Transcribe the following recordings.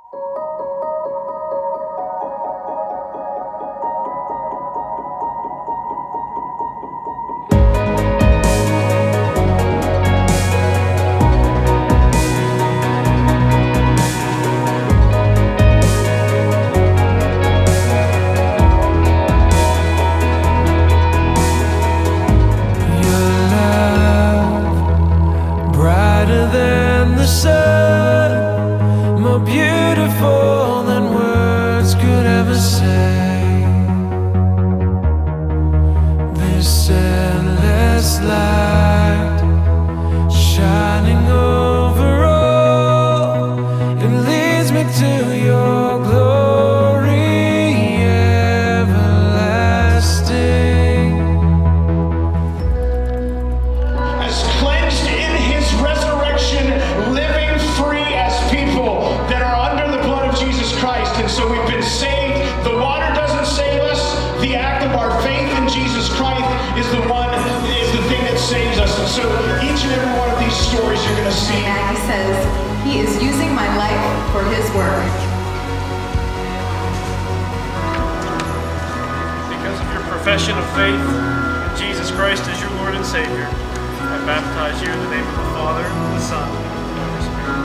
Than the sun, more beautiful than words could ever say. This endless light shining over all, it leads me to your glory everlasting. As cleansed in his resurrection, living free as people that are under the blood of Jesus Christ. And so we've been saved. The water doesn't save us. The act of our faith in Jesus Christ is the thing that saves us. And so each and every one of these stories you're going to see. Maggie says he is using my life for his work. Because of your profession of faith in Jesus Christ as your Lord and Savior, I baptize you in the name of the Father, the Son, and the Holy Spirit.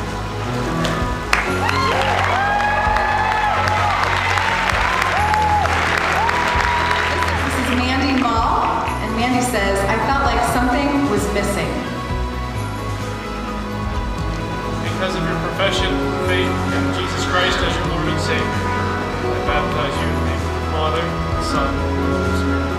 This is Mandy Mall, and Mandy says, I felt like something was missing. Because of your profession of faith in Jesus Christ as your Lord and Savior, I baptize you in the name of the Father, the Son, and the Holy Spirit.